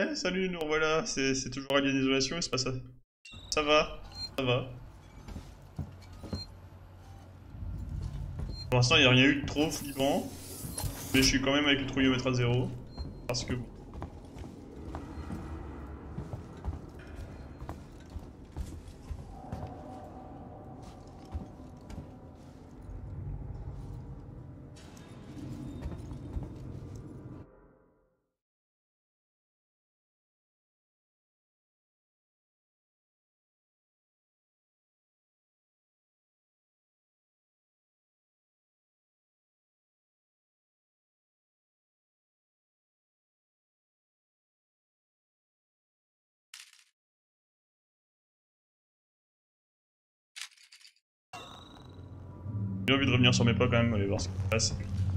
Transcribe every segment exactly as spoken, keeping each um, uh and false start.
Ouais, salut, nous revoilà. C'est toujours Alien Isolation et c'est pas ça. Ça va, ça va. Pour l'instant, il n'y a rien eu de trop flippant. Mais je suis quand même avec le trouillomètre à zéro. Parce que bon. J'ai envie de revenir sur mes pas quand même, aller voir ce qui se passe.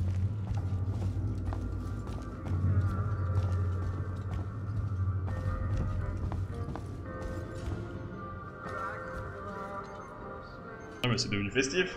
Ah mais c'est devenu festif.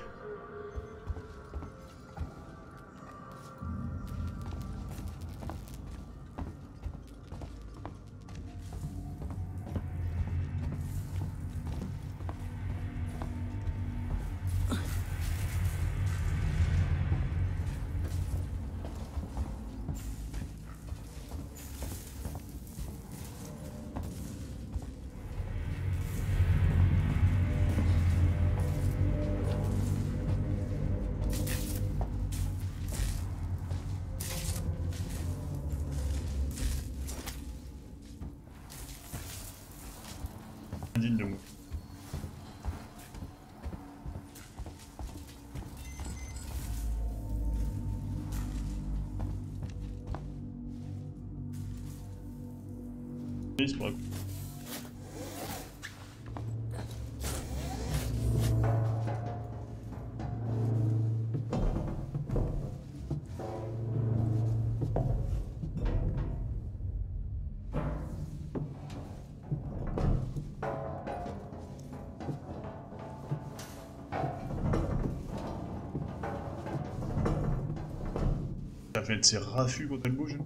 Indigne de moi. Oui, c'est pour la coupe. Ça fait de ses raffus quand elle bouge.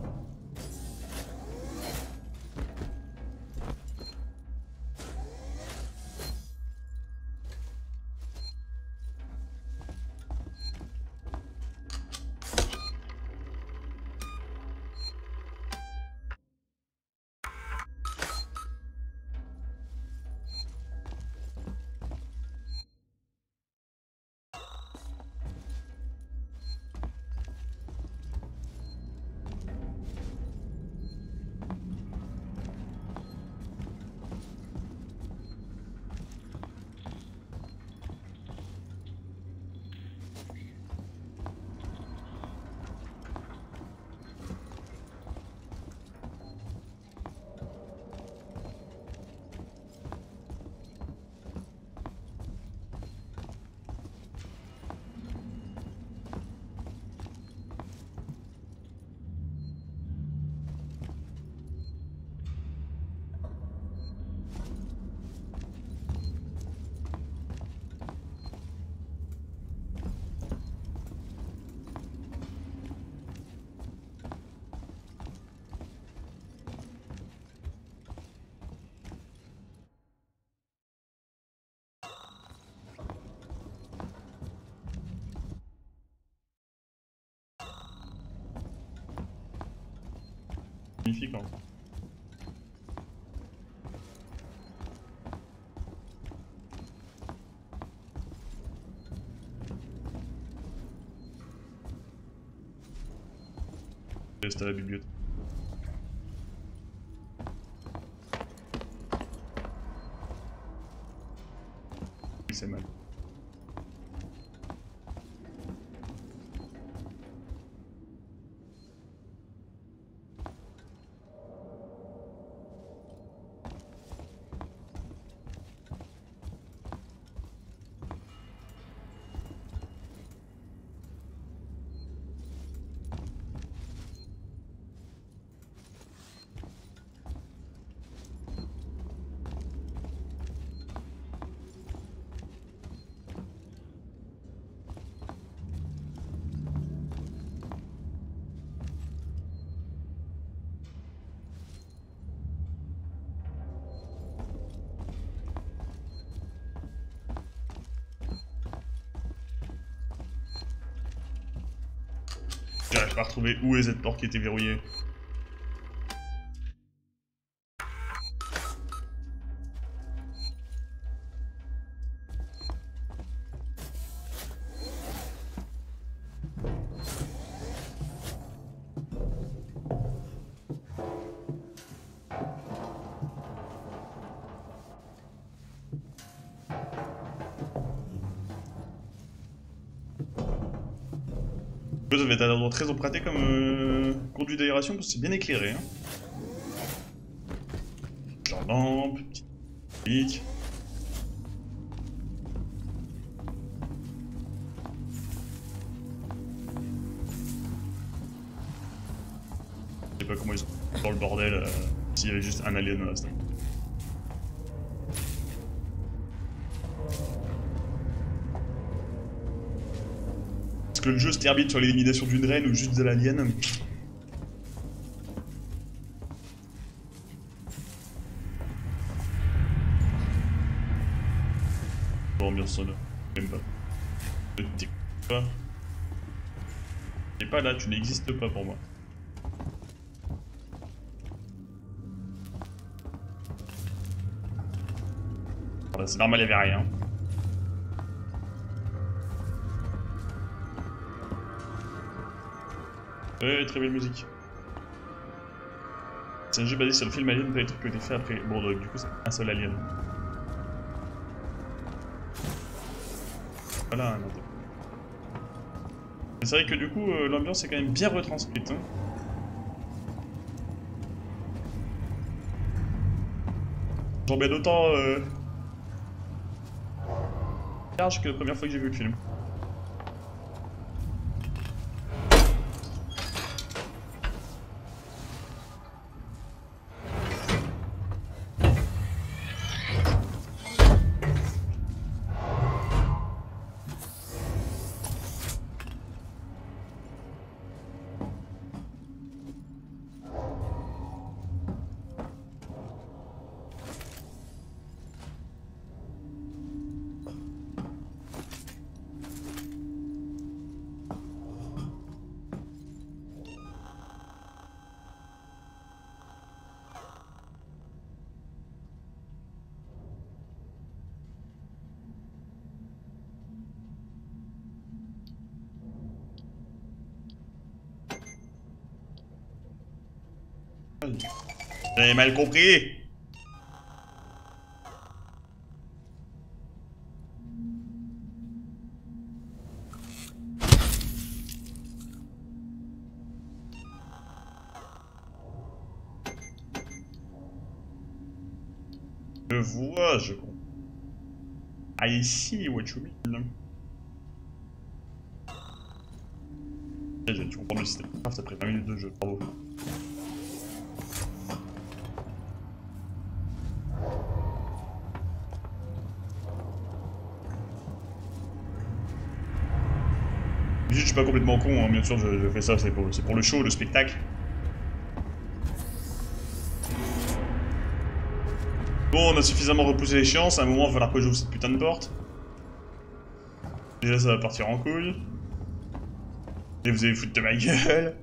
Magnifique hein. Reste à la bibliothèque. Oui, c'est mal. pas retrouvé où est cette porte qui était verrouillée. Ça va être un endroit très emprunté comme euh, conduit d'aération parce que c'est bien éclairé. Hein. Genre lampe, petite pique. Je sais pas comment ils sont dans le bordel euh, s'il y avait juste un alien dans la station. Que le jeu se termine sur l'élimination d'une reine ou juste de l'alien. Bon, bien sonore, même pas. Ne t'écoute pas. T'es pas là, tu n'existes pas pour moi. Voilà, c'est normal, il n'y avait rien. Ouais, très belle musique. C'est un jeu basé sur le film Alien, pas les trucs qui ont été faits après. Bon, donc du coup, c'est un seul Alien. Voilà, un autre. C'est vrai que du coup, euh, l'ambiance est quand même bien retranscrite. Hein. J'en mets d'autant euh... large que la première fois que j'ai vu le film. J'avais mal compris. Je vois, je comprends. I see what you mean. Tu comprends le système. Ça après vingt minutes de jeu, bravo. Je suis pas complètement con, hein. Bien sûr je, je fais ça, c'est pour, pour le show, le spectacle. Bon, on a suffisamment repoussé l'échéance, à un moment il va falloir que j'ouvre cette putain de porte. Déjà ça va partir en couille. Et vous allez foutre de ma gueule.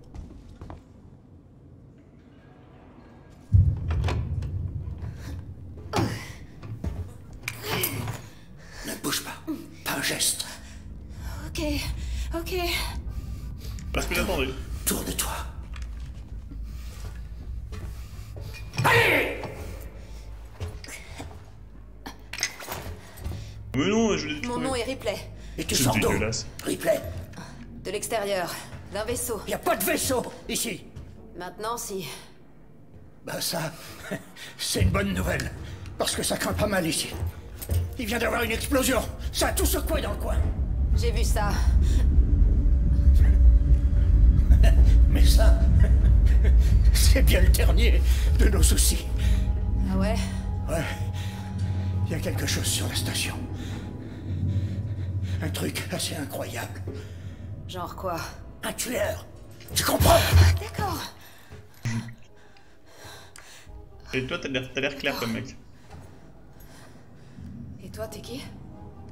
Ne bouge pas, pas un geste. Ok, ok. Parce que j'attendais. Tourne-toi. Allez! Mais non, je l'ai dit. Mon nom est Ripley. Et tu C'est sors d'où? dégueulasse. Ripley. De l'extérieur, d'un vaisseau. Y a pas de vaisseau ici. Maintenant, si. Bah ça, c'est une bonne nouvelle. Parce que ça craint pas mal ici. Il vient d'avoir une explosion. Ça a tout secoué dans le coin. J'ai vu ça. Mais ça, c'est bien le dernier de nos soucis. Ah ouais? Ouais. Il y a quelque chose sur la station. Un truc assez incroyable. Genre quoi? Un tueur. Tu comprends? D'accord. Et toi, t'as l'air t'as l'air clair comme mec. Et toi, t'es qui?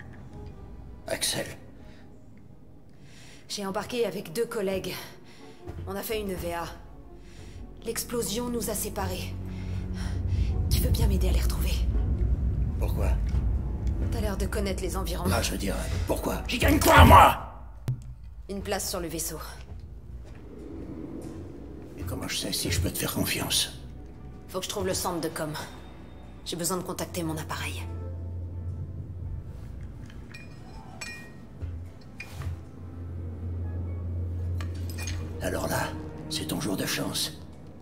Axel. J'ai embarqué avec deux collègues. On a fait une E V A. L'explosion nous a séparés. Tu veux bien m'aider à les retrouver? Pourquoi? T'as l'air de connaître les environs. Ah, je veux dire, pourquoi? J'y gagne quoi, moi? Une place sur le vaisseau. Et comment je sais si je peux te faire confiance? Faut que je trouve le centre de com. J'ai besoin de contacter mon appareil. Alors là, c'est ton jour de chance.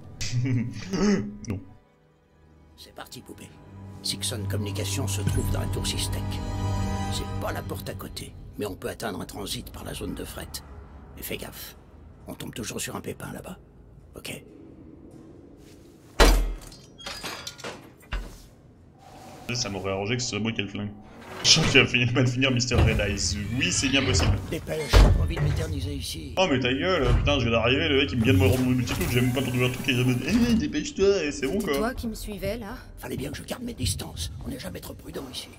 Non. C'est parti, poupée. Sixon Communication se trouve dans la tour Systec. C'est pas la porte à côté, mais on peut atteindre un transit par la zone de fret. Mais fais gaffe, on tombe toujours sur un pépin là-bas. Ok? Ça m'aurait arrangé que ce soit moi qui ai le flingue. Je sens qu'il va finir, mal finir Mister Red Eyes. Oui, c'est bien possible. Dépêche, j'ai pas envie de m'éterniser ici. Oh mais ta gueule, putain, je viens d'arriver, le mec il vient de me rendre mon multiclub, j'ai même pas entendu un truc et il me dit eh, dépêche-toi, et c'est bon quoi. C'est toi qui me suivais, là? Fallait bien que je garde mes distances. On n'est jamais trop prudent ici.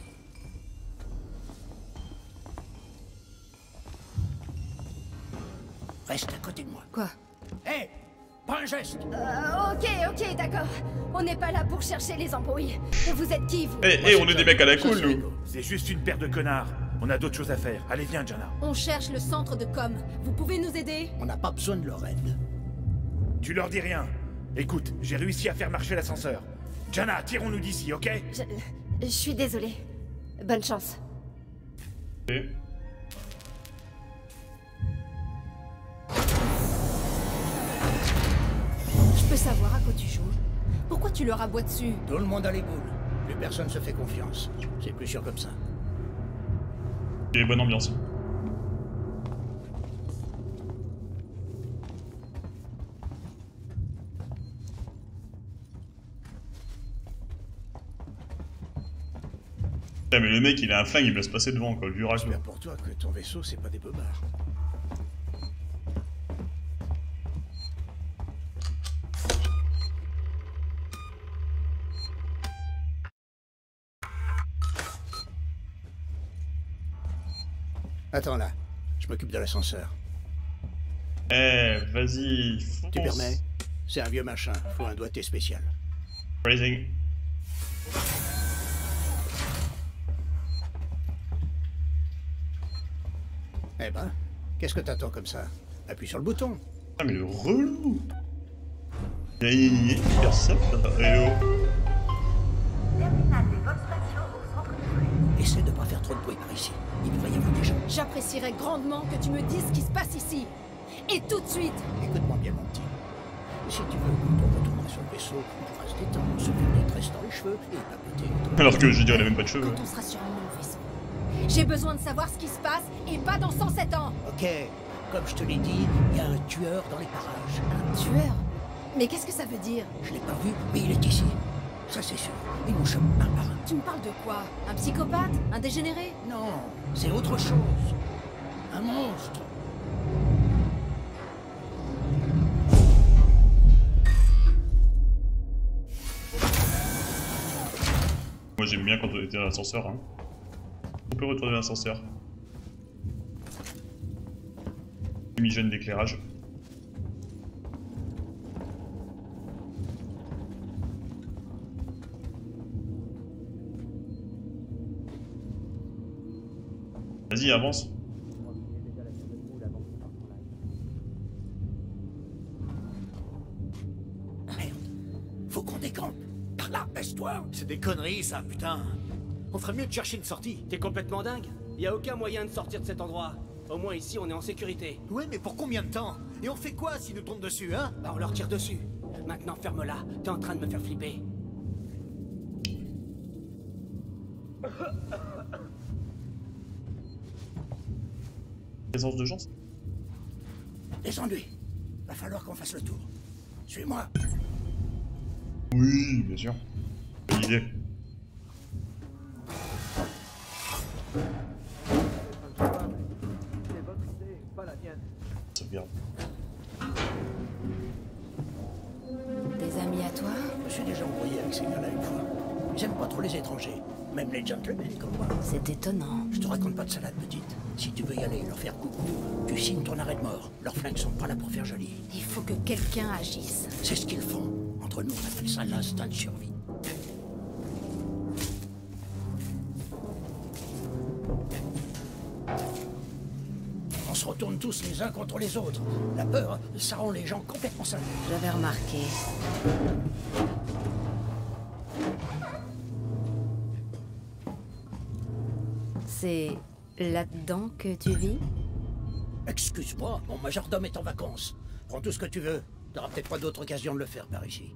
Reste à côté de moi. Quoi? Hé, hey, pas un geste. Euh, ok, ok, d'accord. On n'est pas là pour chercher les embrouilles. Vous êtes qui, vous? Eh, eh, on est des mecs à la cool, nous. C'est juste une paire de connards. On a d'autres choses à faire. Allez, viens, Jana. On cherche le centre de com. Vous pouvez nous aider? On n'a pas besoin de leur aide. Tu leur dis rien. Écoute, j'ai réussi à faire marcher l'ascenseur. Jana, tirons-nous d'ici, ok? Je... Je suis désolée. Bonne chance. Et... Je peux savoir à quoi tu joues? Pourquoi tu leur aboies dessus? Tout le monde a les boules. Plus personne se fait confiance. C'est plus sûr comme ça. Et bonne ambiance. Putain, mais le mec il a un flingue, il me laisse passer devant quoi, le vieux racle. J'espère pour toi que ton vaisseau c'est pas des bobards. Attends là, je m'occupe de l'ascenseur. Eh, vas-y, fonce. Tu permets? C'est un vieux machin, faut un doigté spécial. Phrasing. Eh ben, qu'est-ce que t'attends comme ça? Appuie sur le bouton. Ah mais le relou. Gna gna gna, faire ça, eh oh. Essaie de pas faire trop de bruit par ici. Il devrait y avoir des gens. J'apprécierais grandement que tu me dises ce qui se passe ici. Et tout de suite. Écoute-moi bien, mon petit. Si tu veux, quand on retournera sur le vaisseau, on pourra se détendre, se faire des tresses dans les cheveux et papoter. Alors que je dirais, il a même pas de cheveux. Quand on sera sur mon vaisseau. J'ai besoin de savoir ce qui se passe et pas dans cent sept ans. Ok, comme je te l'ai dit, il y a un tueur dans les parages. Un tueur? Mais qu'est-ce que ça veut dire? Je l'ai pas vu, mais il est ici. Ça c'est sûr. Ils nous chopent un par un. Tu me parles de quoi? Un psychopathe? Un dégénéré? Non, c'est autre chose. Un monstre. Moi j'aime bien quand on était dans l'ascenseur. Hein. On peut retourner dans l'ascenseur. Fumigène d'éclairage. Vas-y, avance. Merde, faut qu'on décampe. Par là, baisse-toi. C'est des conneries, ça, putain. On ferait mieux de chercher une sortie. T'es complètement dingue? Y a aucun moyen de sortir de cet endroit. Au moins ici, on est en sécurité. Ouais, mais pour combien de temps? Et on fait quoi s'ils nous tombent dessus, hein? Bah, on leur tire dessus. Maintenant, ferme-la. T'es en train de me faire flipper. Présence de gens. Descends-lui. Va falloir qu'on fasse le tour. Suis-moi. Oui, bien sûr. Bonne idée. Sauvegarde. Des amis à toi? Je me suis déjà embrouillé avec ces gars-là une fois. Ils aiment pas trop les étrangers. Même les gentlemen comme moi. C'est étonnant. Je te raconte pas de salade, petite. Si tu veux y aller, leur faire coucou, tu signes ton arrêt de mort. Leurs flingues sont pas là pour faire joli. Il faut que quelqu'un agisse. C'est ce qu'ils font. Entre nous, on appelle ça l'instinct de survie. On se retourne tous les uns contre les autres. La peur, ça rend les gens complètement seuls. J'avais remarqué. C'est là-dedans que tu vis? Excuse-moi, mon majordome est en vacances. Prends tout ce que tu veux. T'auras peut-être pas d'autre occasion de le faire par ici.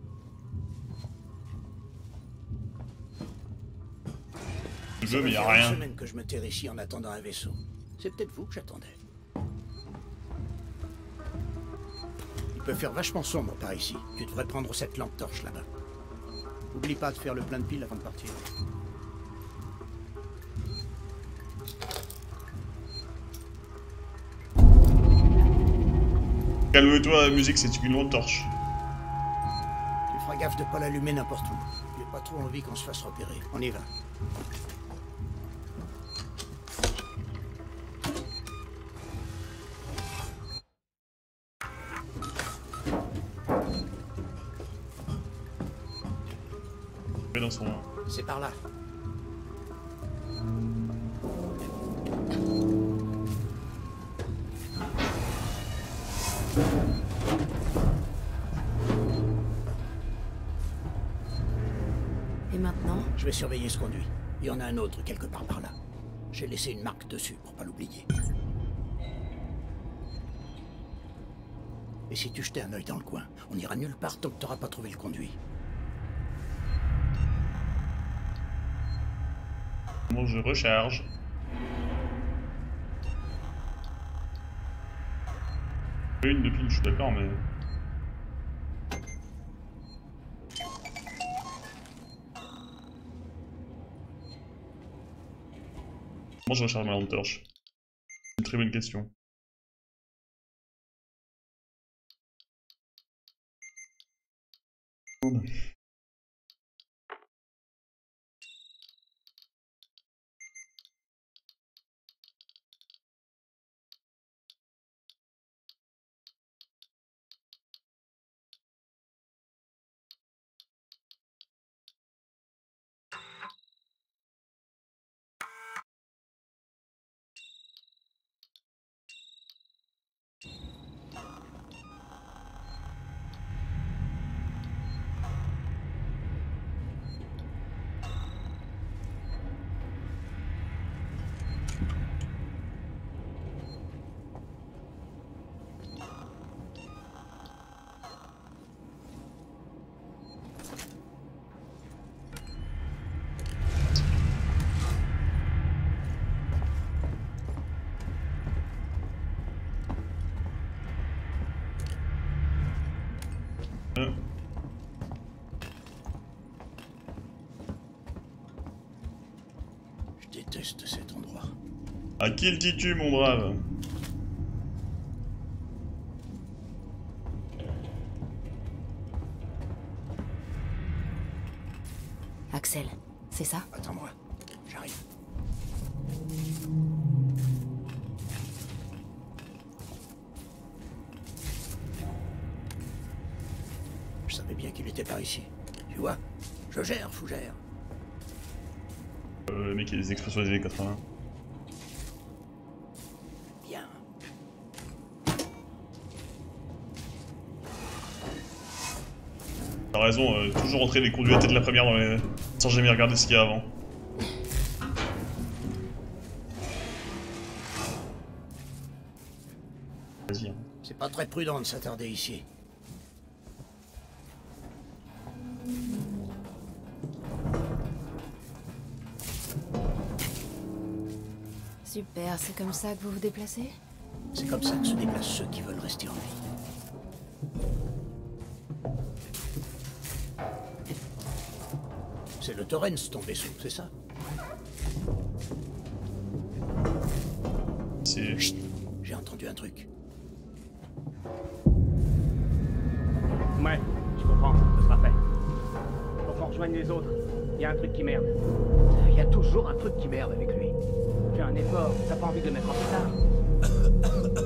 Je veux, mais y a Ça fait rien. une semaine que je me terre ici en attendant un vaisseau. C'est peut-être vous que j'attendais. Il peut faire vachement sombre par ici. Tu devrais prendre cette lampe torche là-bas. N'oublie pas de faire le plein de piles avant de partir. Calme-toi, la musique, c'est une lampe torche. Tu feras gaffe de pas l'allumer n'importe où. J'ai pas trop envie qu'on se fasse repérer. On y va. Dans son... C'est par là. Et maintenant? Je vais surveiller ce conduit. Il y en a un autre quelque part par là. J'ai laissé une marque dessus pour pas l'oublier. Et si tu jetais un œil dans le coin, on ira nulle part tant que t'auras pas trouvé le conduit. Bon, je recharge. Une de pile, je suis d'accord, mais... Comment je recharge ma lampe torche? C'est une très bonne question. Euh. Je déteste cet endroit. À qui le dis-tu, mon brave? Axel, c'est ça? Attends-moi, j'arrive. Je savais bien qu'il était par ici. Tu vois, je gère, Fougère. Euh, le mec, il a des expressions des années quatre-vingts. Bien. T'as raison, euh, toujours rentrer les conduits à tête la première dans les... sans jamais regarder ce qu'il y a avant. Vas-y. Hein. C'est pas très prudent de s'attarder ici. Super, c'est comme ça que vous vous déplacez? C'est comme ça que se déplacent ceux qui veulent rester en vie. C'est le Torrens, ton vaisseau, c'est ça? C'est... Chut, j'ai entendu un truc. Ouais, je comprends, ce sera fait. Faut qu'on rejoigne les autres. y a un truc qui merde. Il y a toujours un truc qui merde avec lui. Fais un effort, t'as pas envie de le mettre en retard.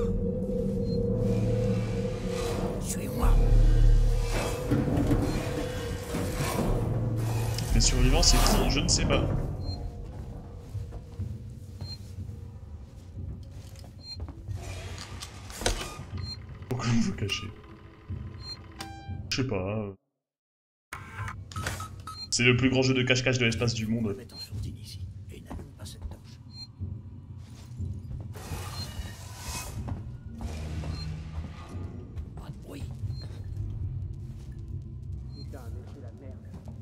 Suis-moi. Les survivants, c'est qui? Je ne sais pas. Pourquoi on veut cacher? Je sais pas. C'est le plus grand jeu de cache-cache de l'espace du monde. Mets en sourdine ici et n'allume pas cette torche. Pas de bruit. Putain, mais c'est la merde.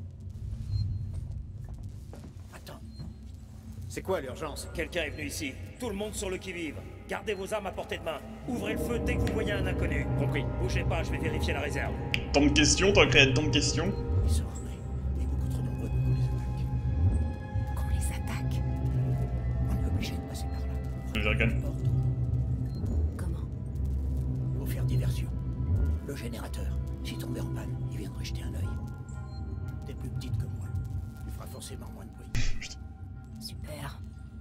Attends. C'est quoi l'urgence? Quelqu'un est venu ici. Tout le monde sur le qui-vive. Gardez vos armes à portée de main. Ouvrez le feu dès que vous voyez un inconnu. Compris. Bougez pas, je vais vérifier la réserve. Tant de questions, tant créé tant de questions. Ils sont armés, mais beaucoup trop nombreux pour qu'on les attaque. Qu'on les attaque? On est obligé de passer par là. Le Jargan. Comment? Pour faire diversion. Le générateur, si tombé en panne, il viendrait jeter un œil. T'es plus petite que moi. Tu feras forcément moins de bruit. Super.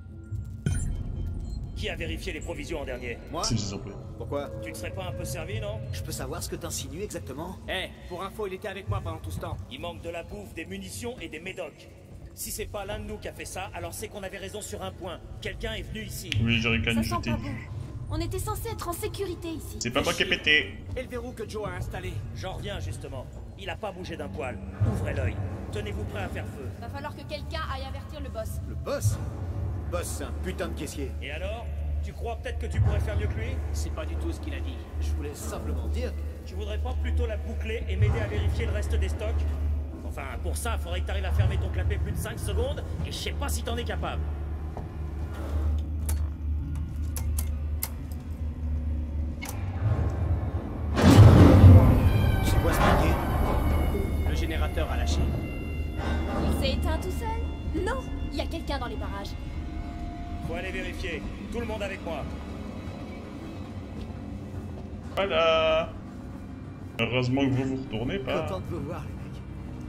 Qui a vérifié les provisions en dernier? Moi? C'est des emplois. Pourquoi? Tu ne serais pas un peu servi, non? Je peux savoir ce que t'insinues exactement? Eh, pour info, il était avec moi pendant tout ce temps. Il manque de la bouffe, des munitions et des médocs. Si c'est pas l'un de nous qui a fait ça, alors c'est qu'on avait raison sur un point. Quelqu'un est venu ici. Oui, Jargan, Ça je sent t'ai pas vu. bon. On était censé être en sécurité ici. C'est pas moi qui ai pété. Et le verrou que Joe a installé. J'en reviens justement. Il a pas bougé d'un poil. Ouvrez l'œil. Tenez-vous prêt à faire feu. Va falloir que quelqu'un aille avertir le boss. Le boss? Le boss, c'est un putain de caissier. Et alors? Tu crois peut-être que tu pourrais faire mieux que lui? C'est pas du tout ce qu'il a dit. Je voulais simplement dire que... Tu voudrais pas plutôt la boucler et m'aider à vérifier le reste des stocks? Enfin, pour ça, faudrait que t'arrives à fermer ton clapet plus de cinq secondes, et je sais pas si t'en es capable. C'est quoi ce papier? Le générateur a lâché. Il s'est éteint tout seul? Non, il y a quelqu'un dans les barrages. Faut aller vérifier. Tout le monde avec moi. Voilà. Heureusement que vous vous retournez pas. Content de vous voir, les mecs.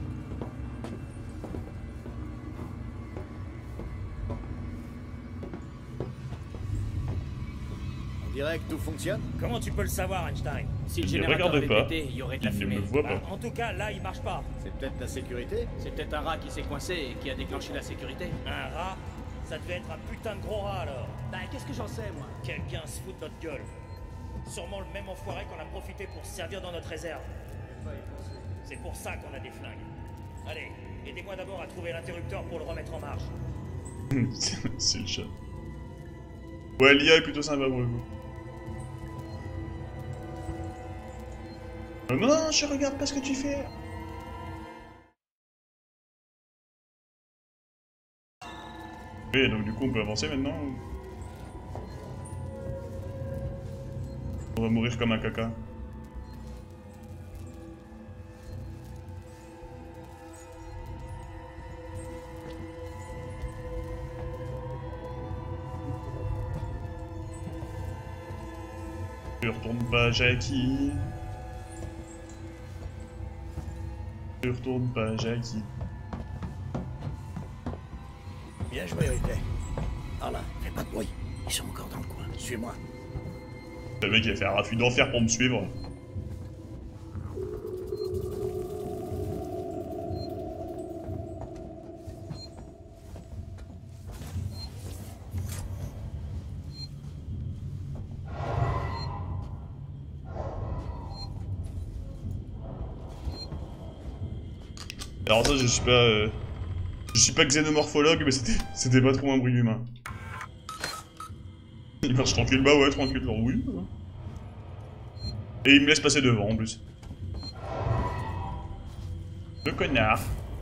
On dirait que tout fonctionne. Comment tu peux le savoir, Einstein? Si le Il ne générateur regarde avait pas. pété, il y aurait de la Il ne fumée. me voit Bah, pas. en tout cas, là, il marche pas. C'est peut-être la sécurité. C'est peut-être un rat qui s'est coincé et qui a déclenché la sécurité. Un rat? Ça devait être un putain de gros rat, alors. Bah, qu'est-ce que j'en sais, moi? Quelqu'un se fout de notre gueule. Sûrement le même enfoiré qu'on a profité pour se servir dans notre réserve. C'est pour ça qu'on a des flingues. Allez, aidez-moi d'abord à trouver l'interrupteur pour le remettre en marche. C'est le chat. Ouais, l'I A est plutôt sympa pour le coup. Euh, non, non, je regarde pas ce que tu fais. Oui, donc du coup on peut avancer maintenant. On va mourir comme un caca. Je retourne pas, Jackie. Je retourne pas, Jackie. Bien joué, Ripley. Par là, fais pas de bruit. Ils sont encore dans le coin. Suis-moi. Le mec il a fait un raffut d'enfer pour me suivre. Alors ça je suis pas... Euh... Je suis pas xénomorphologue mais c'était c'était pas trop un bruit humain. Il marche tranquille, bah ouais tranquille, genre oui. Et il me laisse passer devant en plus. Le connard.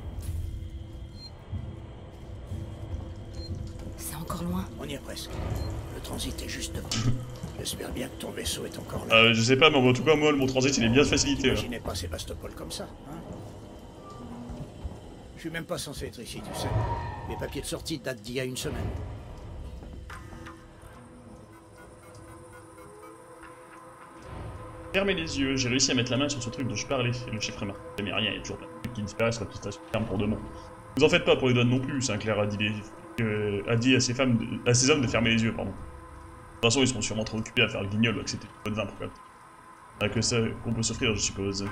C'est encore loin. On y est presque. Le transit est juste devant. J'espère bien que ton vaisseau est encore là. Euh, je sais pas, mais en tout cas, moi, mon transit, il est bien facilité. Là. Imaginez pas Sébastopol comme ça, hein. Je suis même pas censé être ici, tu sais. Mes papiers de sortie datent d'il y a une semaine. Fermez les yeux, j'ai réussi à mettre la main sur ce truc dont je parlais. Et le chiffre est marqué, mais rien, il y a toujours plein de trucs qui disparaissent quand il se ferme pour demain. Vous en faites pas pour les douanes non plus, Sinclair a dit, les... euh, a, dit à, ses femmes de... à ses hommes de fermer les yeux, pardon. De toute façon, ils seront sûrement trop occupés à faire le guignol ou accepter le pot de vin, pourquoi. Ah, que ça qu'on peut s'offrir, je suppose.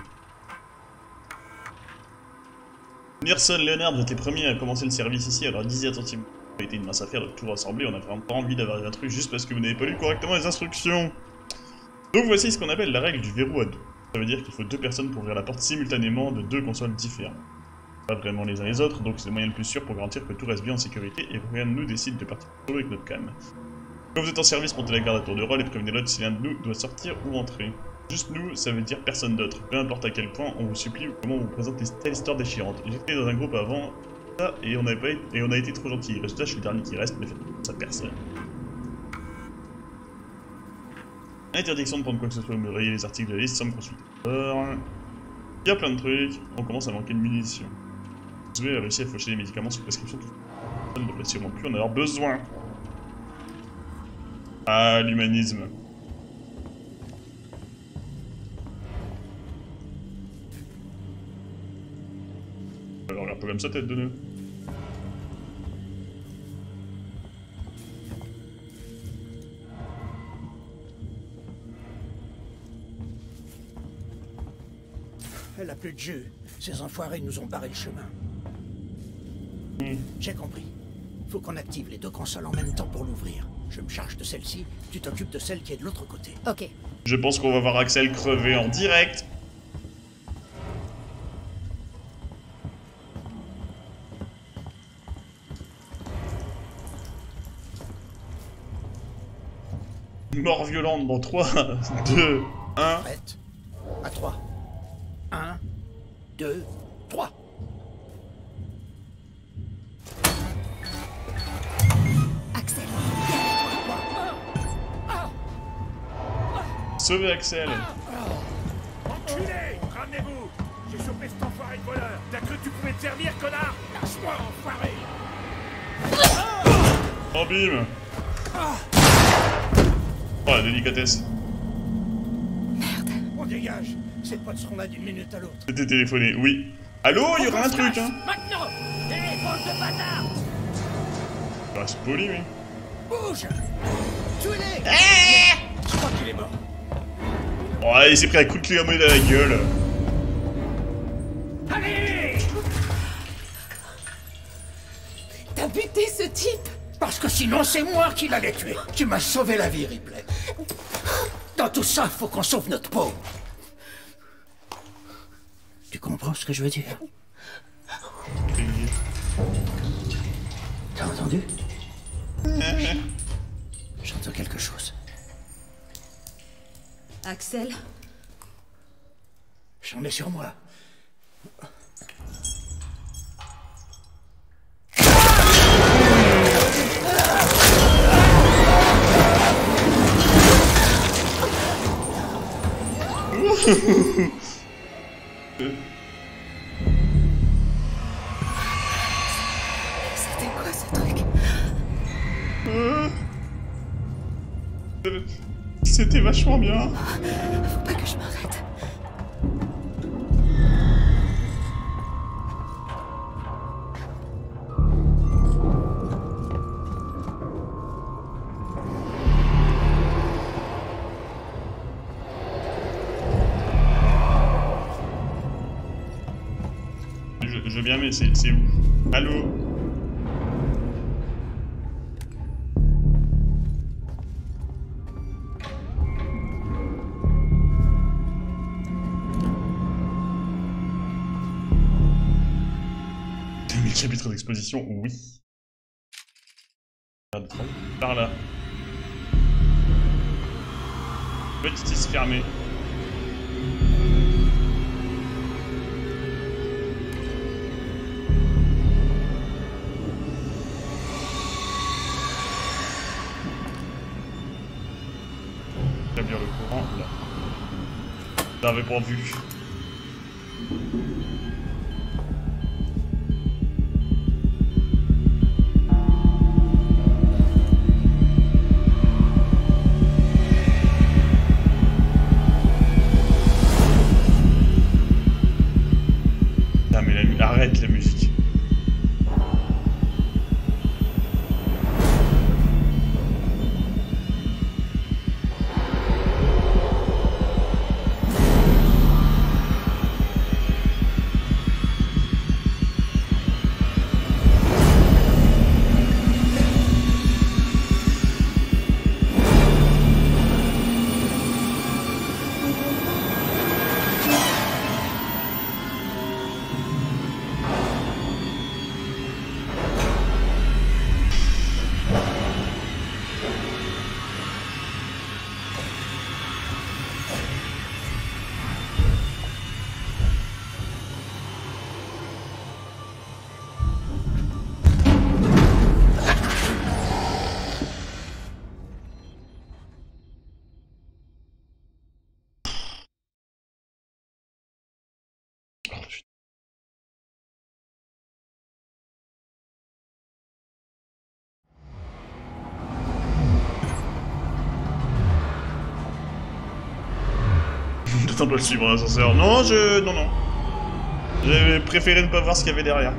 Nierson Leonard, j'étais premier à commencer le service ici, alors lisez attentivement. Ça a été une mince affaire de tout rassembler, on a vraiment pas envie d'avoir un truc juste parce que vous n'avez pas lu correctement les instructions. Donc voici ce qu'on appelle la règle du verrou à deux. Ça veut dire qu'il faut deux personnes pour ouvrir la porte simultanément de deux consoles différentes. Pas vraiment les uns les autres, donc c'est le moyen le plus sûr pour garantir que tout reste bien en sécurité et que rien ne nous décide de partir solo avec notre cam. Quand vous êtes en service, montez la garde à tour de rôle et prévenez l'autre si l'un de nous doit sortir ou entrer. Juste nous, ça veut dire personne d'autre. Peu importe à quel point, on vous supplie ou comment on vous présente les telles histoires déchirantes. J'étais dans un groupe avant ça et on, avait pas été, et on a été trop gentils. Résultat, je suis le dernier qui reste, mais faites ça personne. Interdiction de prendre quoi que ce soit ou me rayer les articles de la liste sans me consulter. Alors, il y a plein de trucs, on commence à manquer de munitions. Vous avez réussi à faucher les médicaments sous prescription. On ne devrait sûrement plus en avoir besoin. Ah, l'humanisme. Alors, regarde pas comme ça, tête de nœud. Elle a plus de jus. Ces enfoirés nous ont barré le chemin. Mmh. J'ai compris. Faut qu'on active les deux consoles en même temps pour l'ouvrir. Je me charge de celle-ci, tu t'occupes de celle qui est de l'autre côté. Ok. Je pense qu'on va voir Axel crever en direct. Mort violente dans trois, deux, un. Prête. À trois. un, deux, trois. Axel. Sauvez Axel. Enculé! Ramenez-vous! J'ai chopé cet enfoiré de voleur! T'as cru que tu pouvais te servir, connard? Lâche-moi, enfoiré! Oh bim. Oh la délicatesse. On dégage. Ces potes seront là d'une minute à l'autre. C'était téléphoné, oui. Allô, il y aura un truc, hein. Maintenant! Téléphone de bâtard! Ça reste poli, oui. Bouge! Tuez-les! Je crois qu'il est mort. Oh, il s'est pris un coup de clé à mollet dans la gueule. Allez! T'as buté ce type? Parce que sinon, c'est moi qui l'allais tuer. Tu m'as sauvé la vie, Ripley. Dans tout ça, faut qu'on sauve notre peau. Tu comprends ce que je veux dire? T'as entendu? J'entends quelque chose. Axel? J'en ai sur moi. C'était quoi ce truc? C'était vachement bien. Faut pas que je m'arrête. Je, je veux bien, mais c'est où? Allô? mille chapitres d'exposition, oui. Par là. Petite isse fermée. Établir le courant, là. J'avais pas vu. Putain, mais la... arrête la musique. peut-être un peu le suivre l'ascenseur. Non, je... Non, non. J'ai préféré ne pas voir ce qu'il y avait derrière.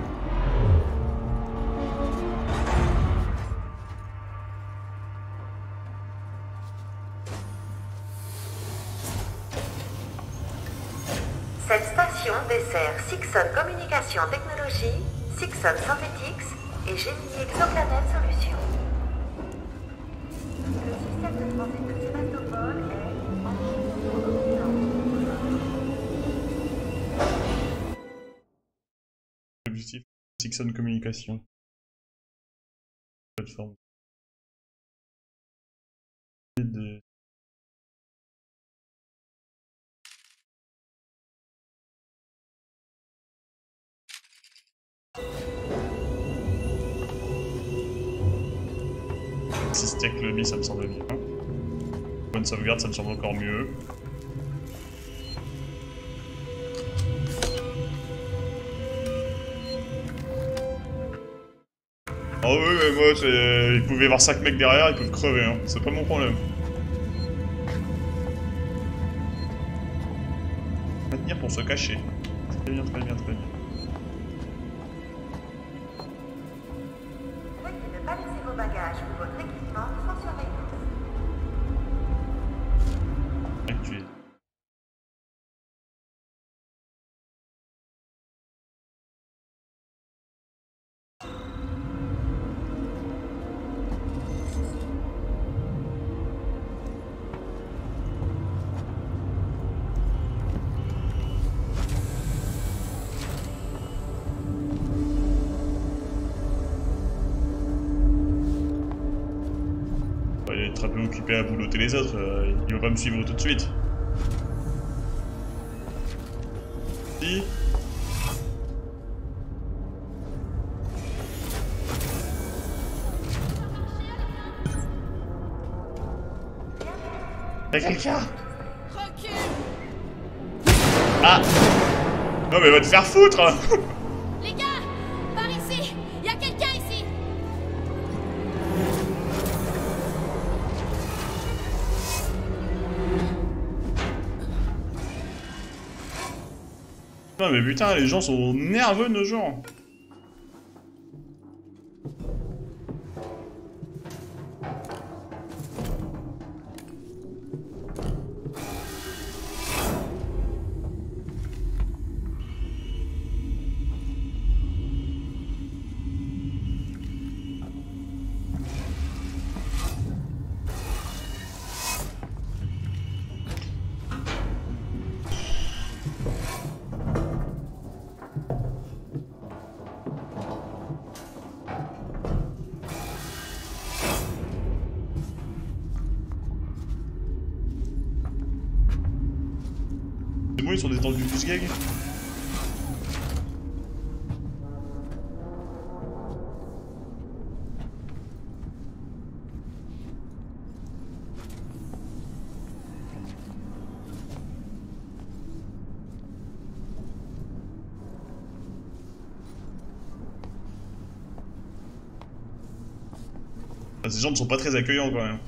Cette station dessert Sixon Communication Technologies, Sixon Synthetix et Gemini Exoplanet Solutions. Le système de transit de Sébastopol est en Objectif Sixon Communication. Plateforme. De... Systech Lobby, ça me semble bien. Bonne sauvegarde, ça me semble encore mieux. Oh oui, mais moi, ils pouvaient y avoir cinq mecs derrière, ils peuvent crever, hein. C'est pas mon problème. Maintenir pour se cacher. Très bien, très bien, très bien. Veuillez ne pas laisser vos bagages ou votre équipement sans surveillance. Actué. Il va être un peu occupé à boulotter les autres, euh, il va pas me suivre tout de suite. Si. Y'a quelqu'un? Ah! Non mais va te faire foutre! Les gars, par ici, il y a quelqu'un ici. Non mais putain, les gens sont nerveux de nos jours. C'est bon, ils sont détendus du gag. Ah, ces gens ne sont pas très accueillants quand même.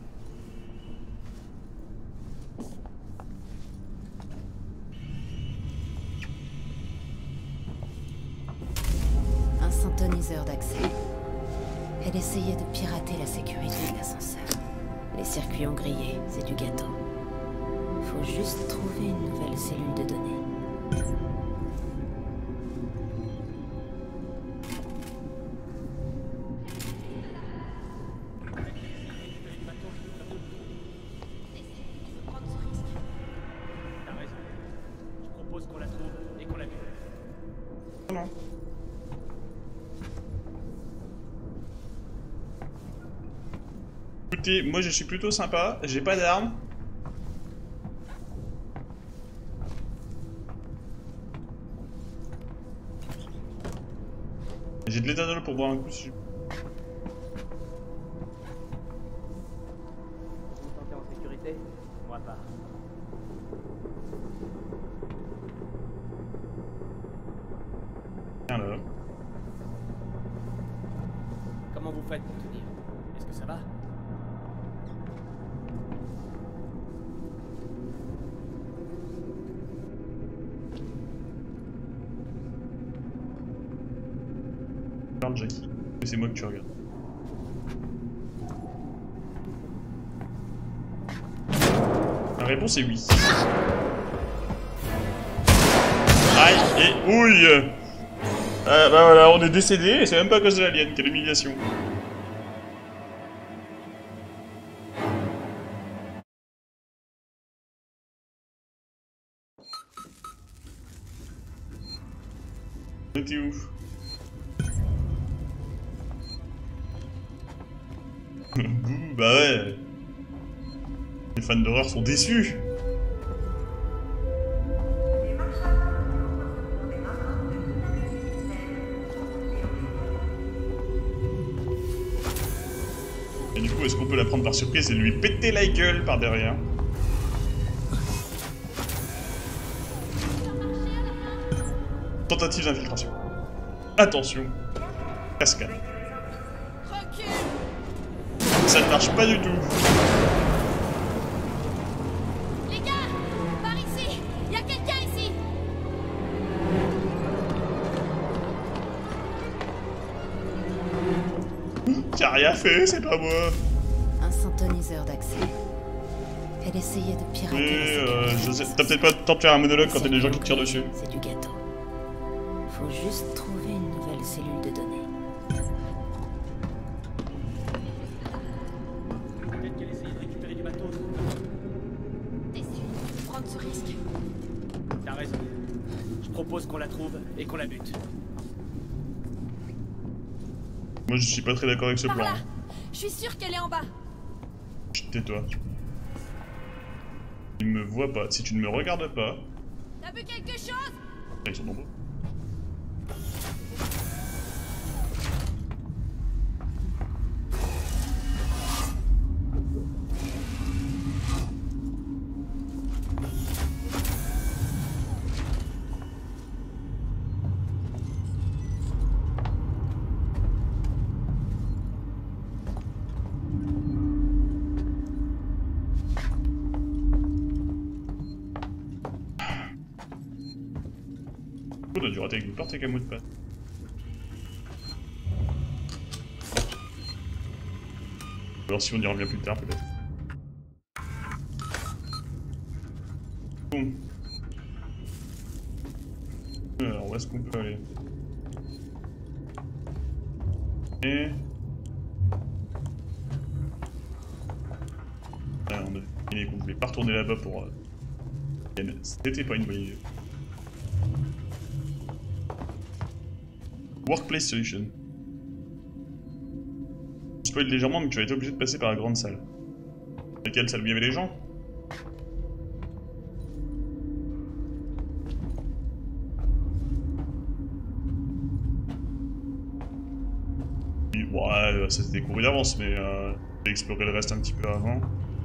Un synthoniseur d'accès. Elle essayait de pirater la sécurité de l'ascenseur. Les circuits ont grillé, c'est du gâteau. Faut juste trouver une nouvelle cellule de données. Écoutez, moi je suis plutôt sympa, j'ai pas d'armes. J'ai de l'éthanol pour boire un coup si je... Vous vous sentez en sécurité? Moi pas. Tiens là. Comment vous faites pour tenir? Est-ce que ça va? Regarde Jackie, c'est moi que tu regardes. La réponse est oui. Aïe et ouille. Ah bah voilà, on est décédé et c'est même pas à cause de l'alien, quelle humiliation. T'es où? Bouh, bah ouais. Les fans d'horreur sont déçus. Et du coup, est-ce qu'on peut la prendre par surprise et lui péter la gueule par derrière? Tentative d'infiltration. Attention. Cascade. Ça ne marche pas du tout. Les gars, par ici. Il y a quelqu'un ici. T'as rien fait, c'est pas moi. Un synthoniseur d'accès. Elle essayait de pirater. Oui, euh, je sais. T'as peut-être pas le temps de faire un monologue quand t'as des gens qui te tirent dessus. C'est du gâteau. Faut juste trouver une nouvelle cellule de données. Peut-être qu'elle essayait de récupérer du matos. T'es sûr de prendre ce risque? T'as raison. Je propose qu'on la trouve et qu'on la bute. Moi, je suis pas très d'accord avec ce Par plan. là. Hein. Je suis sûr qu'elle est en bas. Chut, tais-toi. Il me voit pas. Si tu ne me regardes pas... T'as vu quelque chose? Ils sont nombreux. On a dû rater avec une porte avec un mot de passe. Alors si on y revient plus tard peut-être. Bon. Alors où est-ce qu'on peut aller? Et... Ah, on a fini qu'on voulait pas retourner là-bas pour... Euh... C'était pas une bonne idée. Workplace Solution. Je spoil légèrement, mais tu vas être obligé de passer par la grande salle. Laquelle salle où il y avait les gens? Oui, ouais, ça s'était couru d'avance, mais euh, j'ai exploré le reste un petit peu avant.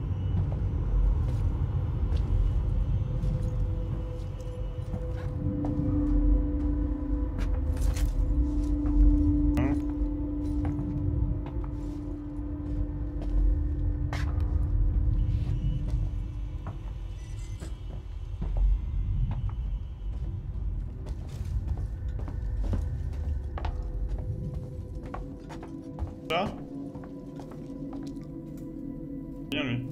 Ça? Bien lui.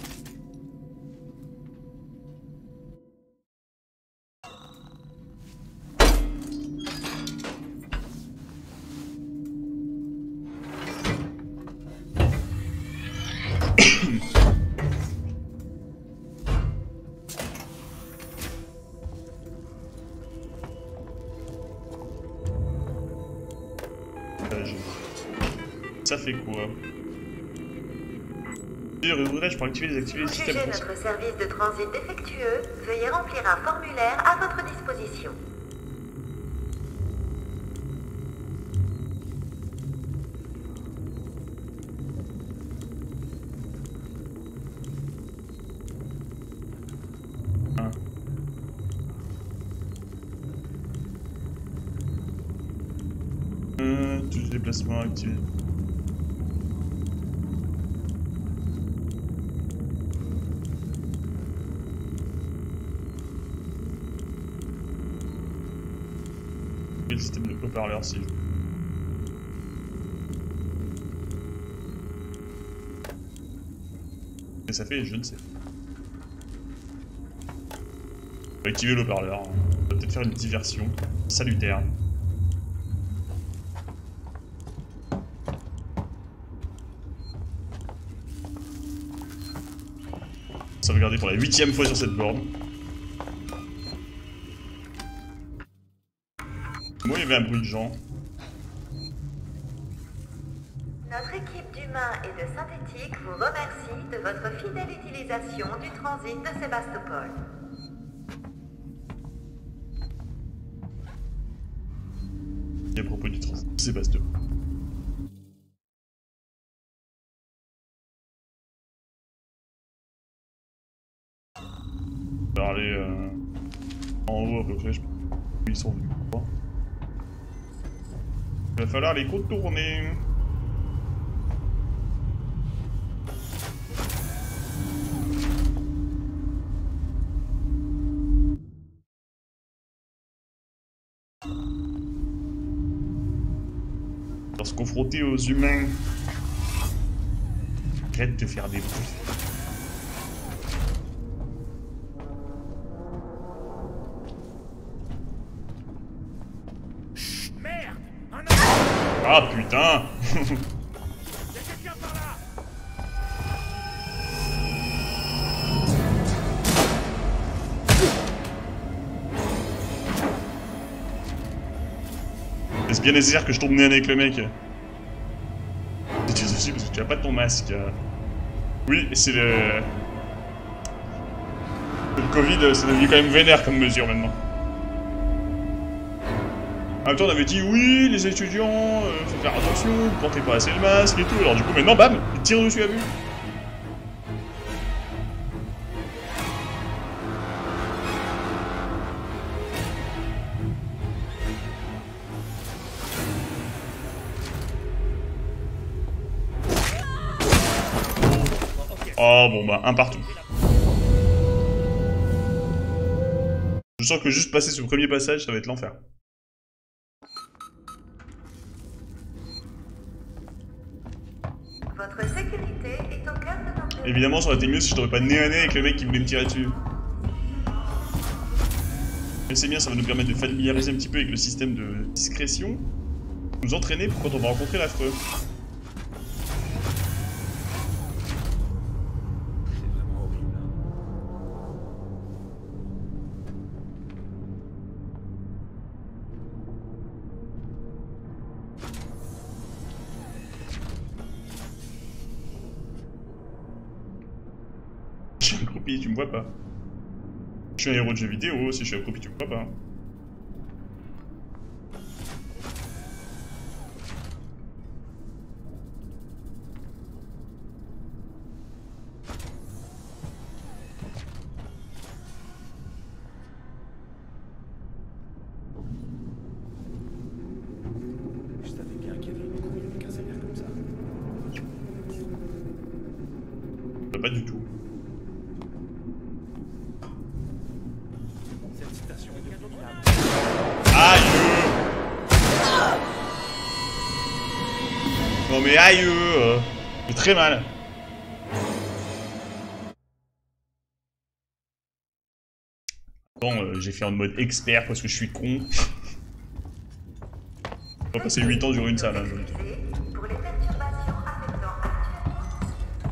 Ça fait quoi? Réouvrirai-je pour activer et désactiver les Pour systèmes? juger notre service de transit défectueux, veuillez remplir un formulaire à votre disposition. Ah. Euh, tous les déplacements activés. Le système de haut-parleur si. Et ça fait, je ne sais. On va activer l'eau-parleur. On va peut-être faire une diversion salutaire. Sauvegarder pour la huitième fois sur cette borne. Moi, il y avait un bruit de gens. Notre équipe d'humains et de synthétiques vous remercie de votre fidèle utilisation du transit de Sébastopol. Et à propos du transit de Sébastopol. On va aller euh, en haut à peu près, je sais pas où ils sont venus. Il va falloir les contourner. Pour se confronter aux humains. Arrête de faire des bruits. Ah putain. Y'a quelqu'un par là. Est-ce bien nécessaire que je tombe nez à nez avec le mec? Tu tires dessus parce que tu as pas ton masque. Oui, c'est le... Le Covid, c'est devenu quand même vénère comme mesure maintenant. En même temps, on avait dit oui, les étudiants, euh, faut faire attention, vous portez pas assez le masque et tout. Alors du coup, maintenant, bam, il tire dessus à vue. Oh bon bah, un partout. Je sens que juste passer ce premier passage, ça va être l'enfer. Votre sécurité est au cœur de notre... Évidemment, ça aurait été mieux si je t'aurais pas nez à nez avec le mec qui voulait me tirer dessus. Mais c'est bien, ça va nous permettre de familiariser un petit peu avec le système de discrétion. Nous entraîner pour quand on va rencontrer l'affreux. Je suis accroupi, tu me vois pas. Je suis un héros de jeu vidéo, si je suis accroupi, tu me vois pas. Je savais bien qu'il y avait une couille avec un salaire comme ça. Pas du tout. Cette citation est de Aïe! Non mais aïe! euh, C'est très mal. Bon, euh, j'ai fait en mode expert parce que je suis con. On va passer huit ans sur une salle. Hein, je... Pour les perturbations affectant actuellement.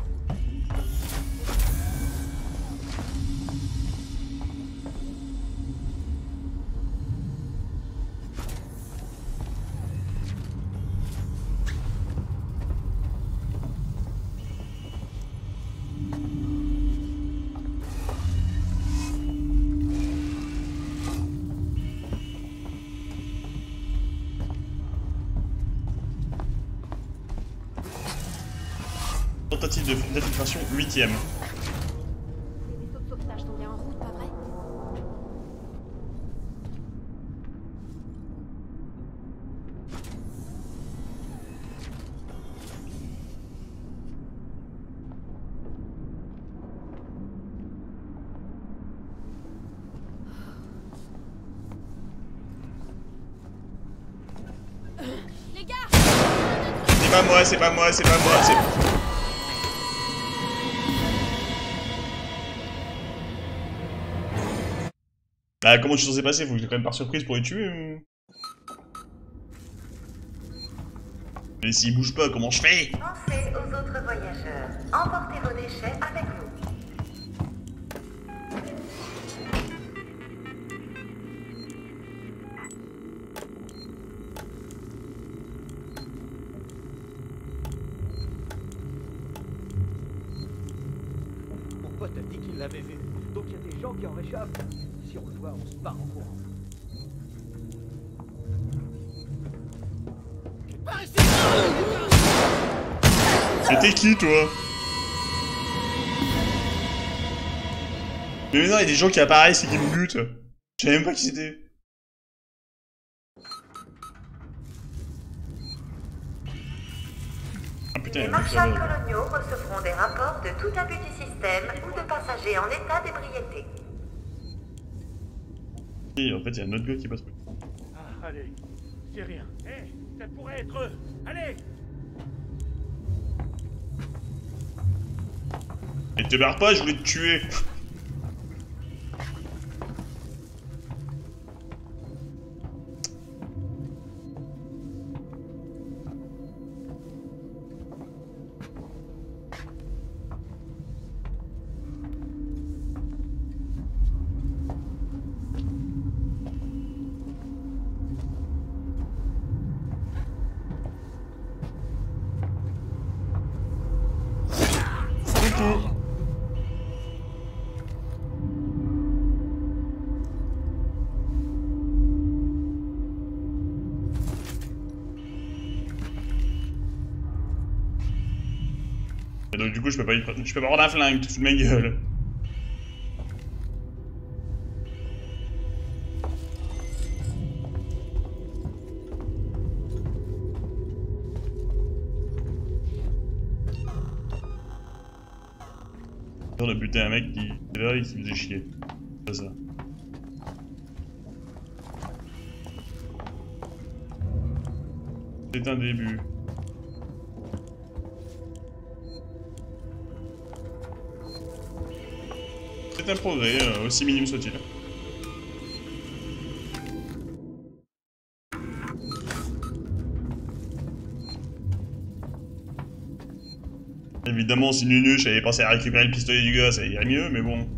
Tentative d'infiltration huitième. Les vaisseaux de sauvetage sont bien en route, pas vrai? Les gars! C'est pas moi, c'est pas moi, c'est pas moi, c'est... Ah, comment je suis censé passer? Faut que je les prenne par surprise pour les tuer ou... Mais s'ils bougent pas, comment je fais? Pensez aux autres voyageurs. Emportez vos déchets avec vous. Mon pote a dit qu'il l'avait vu. Donc il y a des gens qui en réchappent. Si on le voit, on se barre en courant. C'était qui, toi? Mais non, il y a des gens qui apparaissent et qui me butent. Je savais même pas qui c'était. Ah putain, Les il y a un mec marshals là-bas. coloniaux recevront des rapports de tout abus du système ou de passagers en état d'ébriété. Et en fait, il y a un autre gars qui passe. Ah, allez, c'est rien. Hé, ça pourrait être eux. Allez! Et te barre pas, je voulais te tuer. Et donc du coup je peux pas y... je peux pas prendre un flingue, tout de ma gueule. On a buté un mec qui est là, il se faisait chier. C'est ça. C'est un début. C'est un progrès, euh, aussi minime soit-il. Évidemment, si Nunuche avait pensé à récupérer le pistolet du gars, ça irait mieux, mais bon.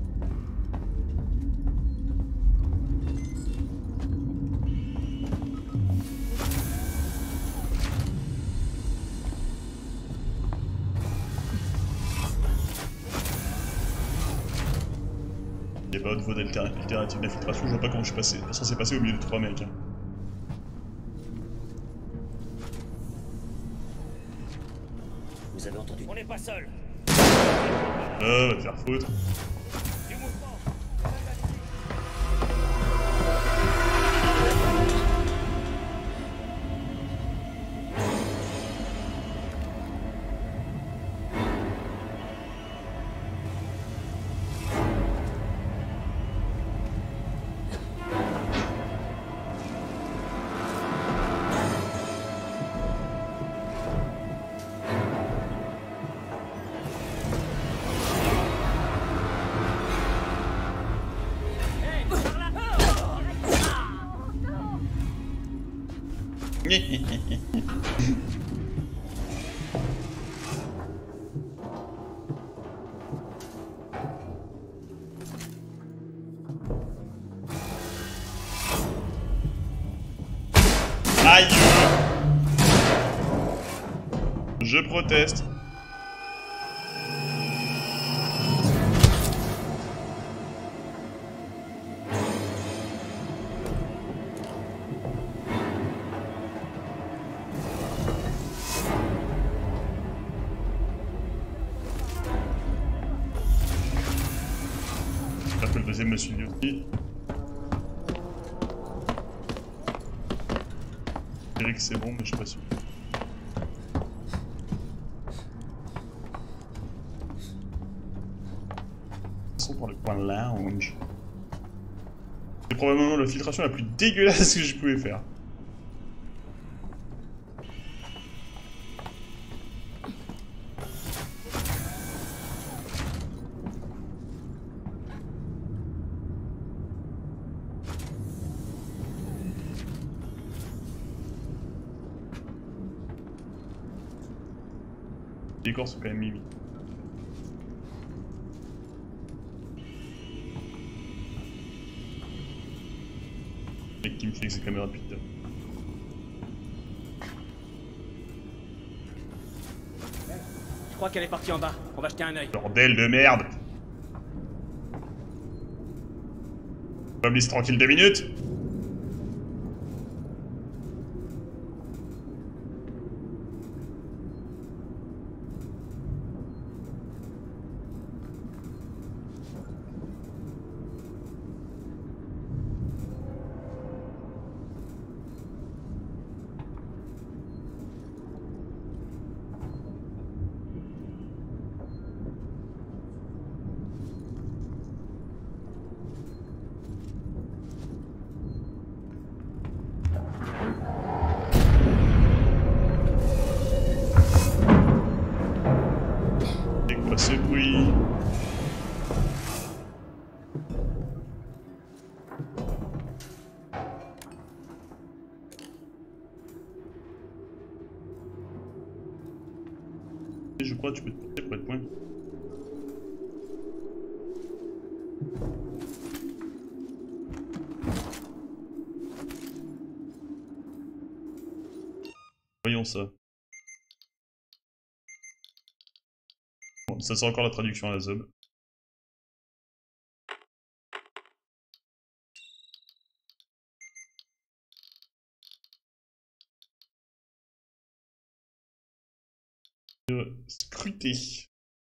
Il n'y a pas de voie d'alternative d'infiltration, je vois pas comment je suis passé, censé passer au milieu de trois mecs. Hein. Vous avez entendu? On n'est pas seul. Ah, va te faire foutre. Du mouvement. Aïe! Je proteste. J'espère que le deuxième me suit aussi. Je dirais que c'est bon, mais je suis pas sûr. Passons par le coin lounge. C'est probablement la filtration la plus dégueulasse que je pouvais faire. Les décors sont quand même mimi. Le mec qui me fait avec ses caméras depuis tout à l'heure. Je crois qu'elle est partie en bas. On va jeter un œil. Bordel de merde! On va me laisser tranquille deux minutes? C'est quoi ce bruit? Je crois que tu peux te porter pour être point. Voyons ça. Bon, ça c'est encore la traduction à la zob. Euh, scruter.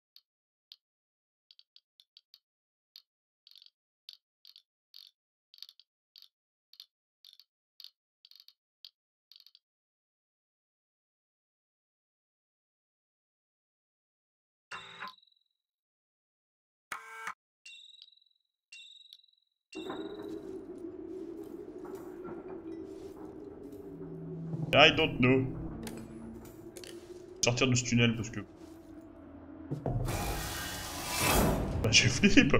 I don't know. Sortir de ce tunnel parce que... Bah j'ai flippe.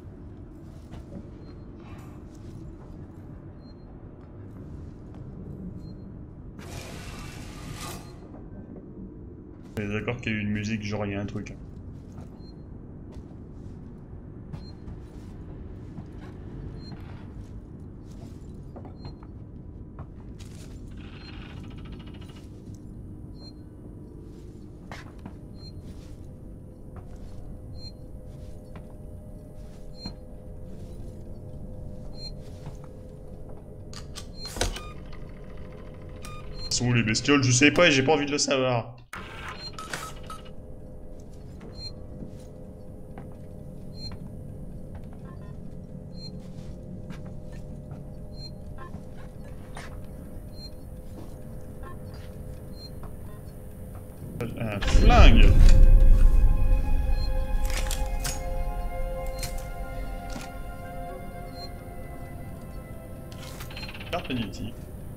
On est d'accord qu'il y a eu une musique, genre il y a un truc. Sont où les bestioles? Je sais pas et j'ai pas envie de le savoir. Un flingue! Carte magnétique.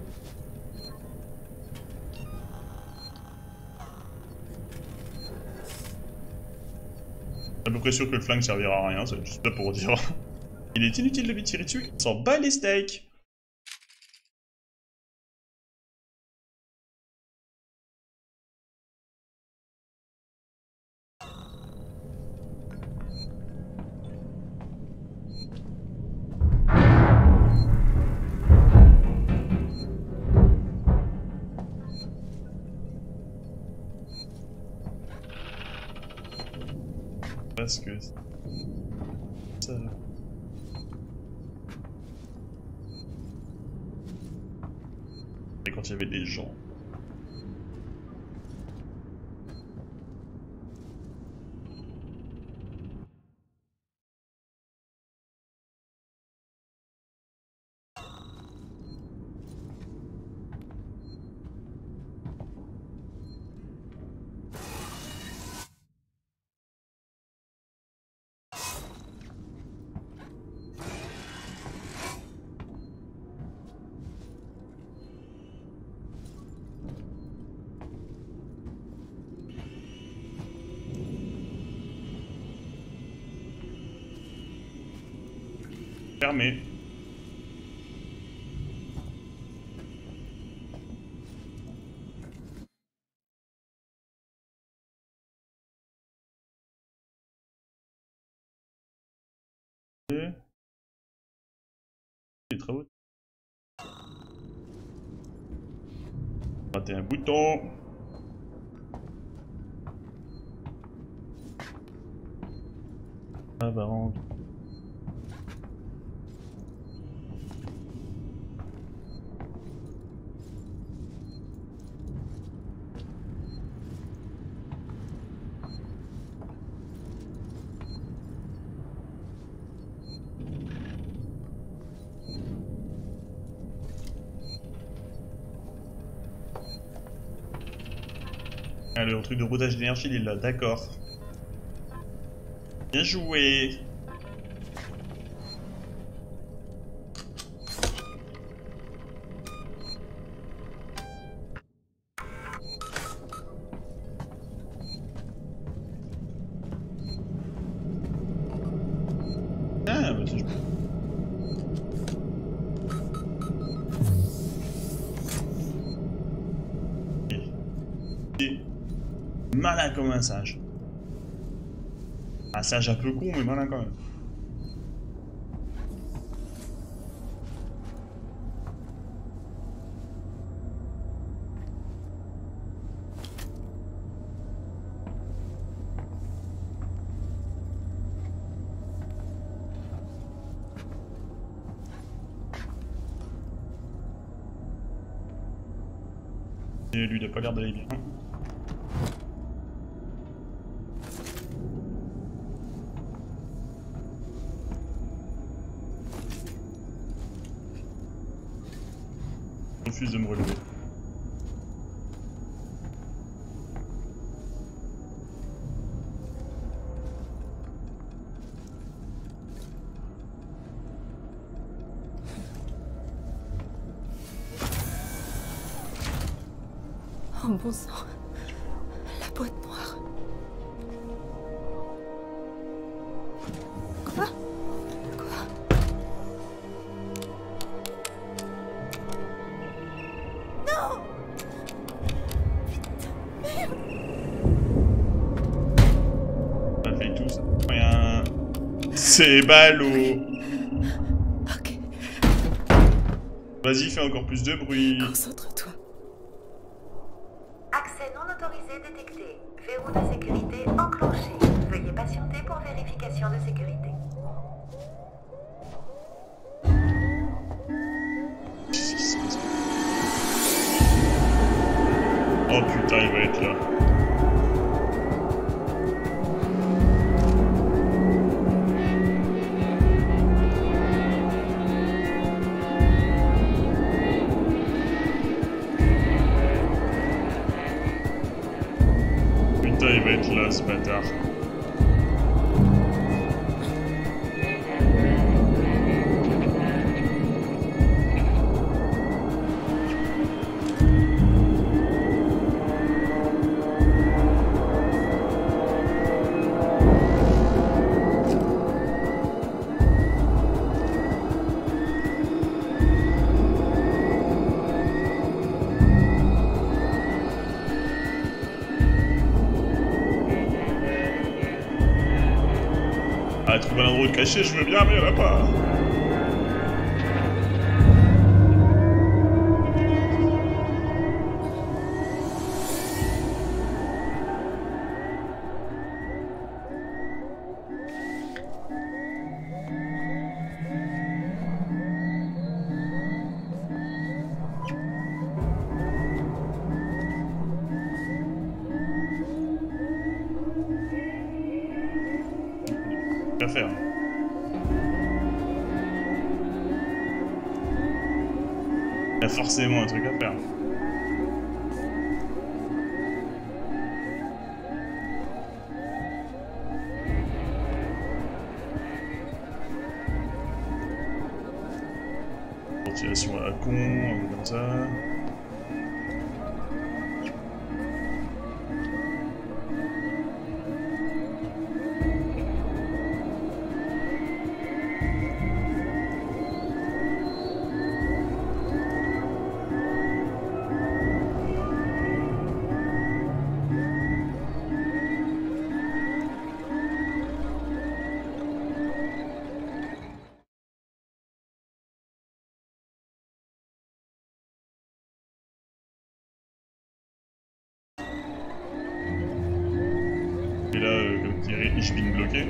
À peu près sûr que le flingue servira à rien, c'est juste là pour dire. Il est inutile de lui tirer dessus, il s'en bat les steaks. Parce que... ça... Et quand il y avait des gens... Fermé. Les travaux. Rater un bouton. Ah bah rentre. Ah, le truc de routage d'énergie, il est là, d'accord. Bien joué. Ah, bah c'est... Malin comme un sage. Un sage un peu con, mais malin quand même. Et lui, il a pas l'air d'aller bien. Je refuse de me relever. Oh bon sang, la boîte noire. Quoi? Quoi? Non! Putain, merde! Ça fait tout ça. Rien. C'est ballot. Ok. Vas-y, fais encore plus de bruit. Concentre-toi. Accès non autorisé détecté. Verrou de sécurité enclenché. Veuillez patienter pour vérification de sécurité. Oh putain, il va être là. Putain, il va être là, ce bâtard. Ah, trouver un endroit de caché, je veux bien, mais il y en a pas. À faire. Il y a forcément un truc à faire. Ventilation à la con, un truc comme ça. là, euh, comme dirait Ich bin bloqué.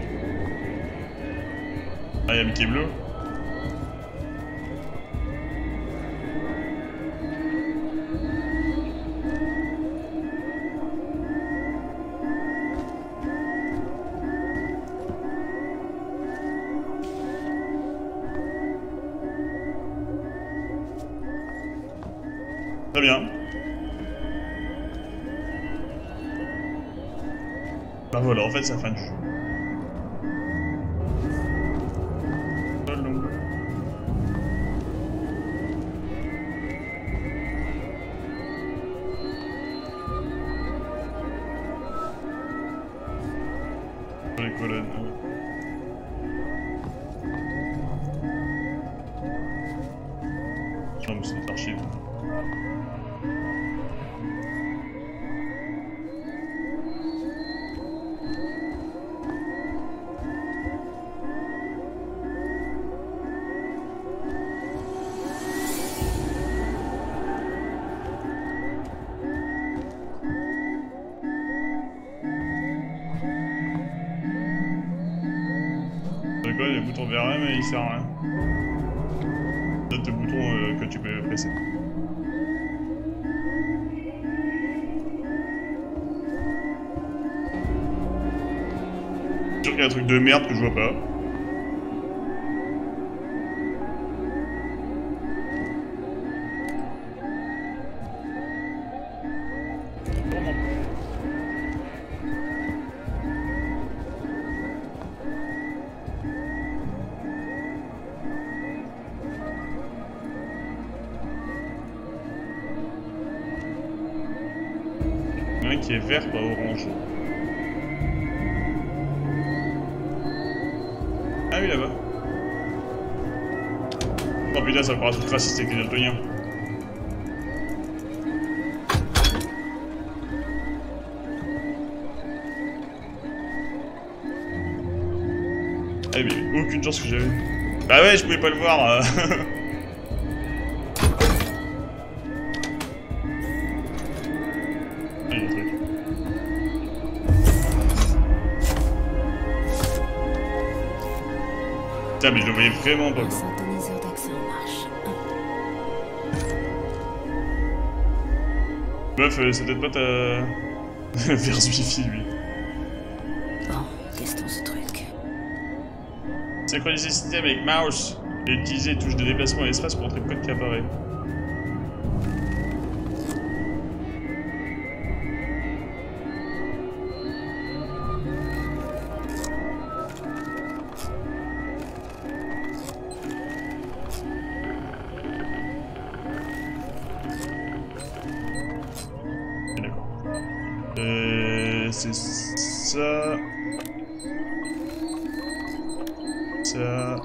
Ah, y'a Mickey Bleu. Très bien. Bah voilà, en fait c'est la fin du jeu. Les colonnes. Non mais c'est des archives. Le bouton V R M il sert à rien. D'autres boutons euh, que tu peux presser. Je suis sûr qu'il y a un truc de merde que je vois pas. Qui est vert, pas orange. Ah oui, là-bas. Oh putain, ça fera un truc raciste avec les daltoniens. Eh mais aucune chance que j'avais. Bah ouais, je pouvais pas le voir. Euh... Putain, mais je le voyais vraiment pas. Le synthoniseur d'accès en marche. Meuf, euh, c'est peut-être pas ta... Verse Wifi, lui. Bon, testons ce truc. Synchroniser le système avec mouse. Et utiliser touche de déplacement et espace pour entrer le code qui apparaît. C'est ça. Ça.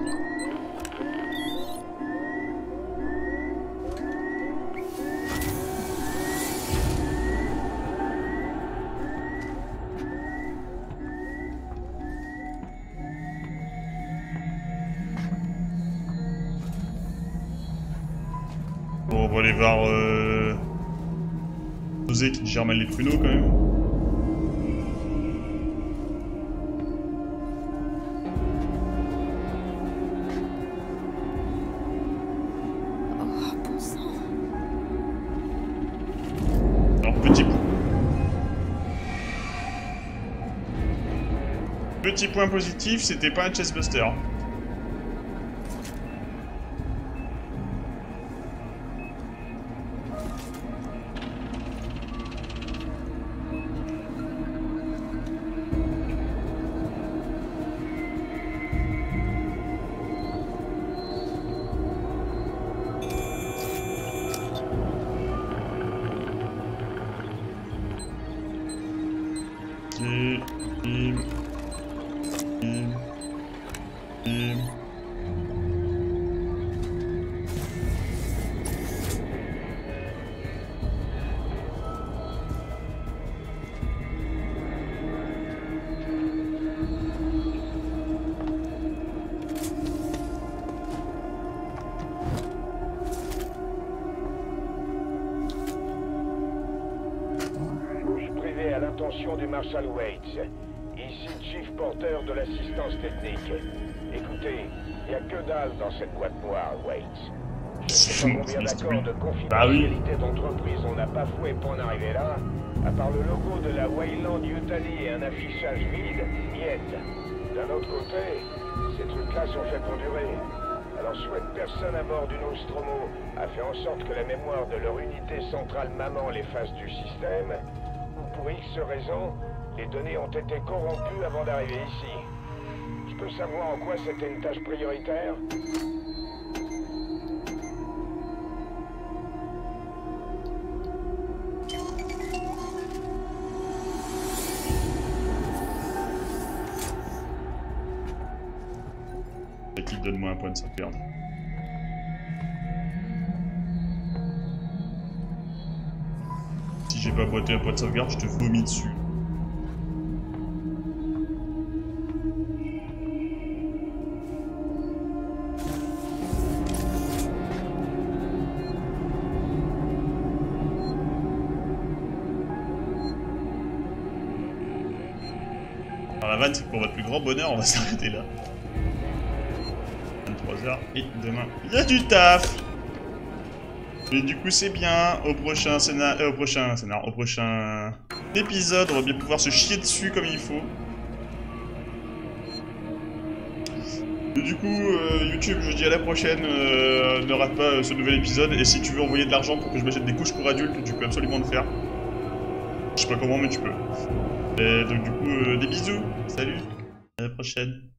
Bon, on va aller voir euh... José qui gère mal les pruneaux quand même. Petit point positif, c'était pas un chestbuster. Ok, bim. Douche privée à l'intention du Marshal Waits. Ici Chief Porter de l'assistance technique. Écoutez, il n'y a que dalle dans cette boîte noire, Waits. Je sais pas combien d'accords de confidentialité d'entreprise on n'a pas foué pour en arriver là. À part le logo de la Wayland Yutani et un affichage vide, miette. D'un autre côté, ces trucs-là sont faits pour durer. Alors soit une personne à bord du Nostromo a fait en sorte que la mémoire de leur unité centrale maman les fasse du système, ou pour X raisons, les données ont été corrompues avant d'arriver ici. Je peux savoir en quoi c'était une tâche prioritaire? Qui donne-moi un point de sauvegarde. Si j'ai pas boité un point de sauvegarde, je te vomis dessus. Alors la vanne, c'est que pour votre plus grand bonheur, on va s'arrêter là. vingt-trois heures et demain, il y a du taf. Mais du coup, c'est bien. Au prochain scénar, euh, au prochain scénar, au prochain épisode, on va bien pouvoir se chier dessus comme il faut. Et du coup, euh, YouTube, je vous dis à la prochaine. Euh, ne rate pas euh, ce nouvel épisode. Et si tu veux envoyer de l'argent pour que je m'achète des couches pour adultes, tu peux absolument le faire. Je sais pas comment, mais tu peux. Et donc du coup, euh, des bisous. Salut. À la prochaine.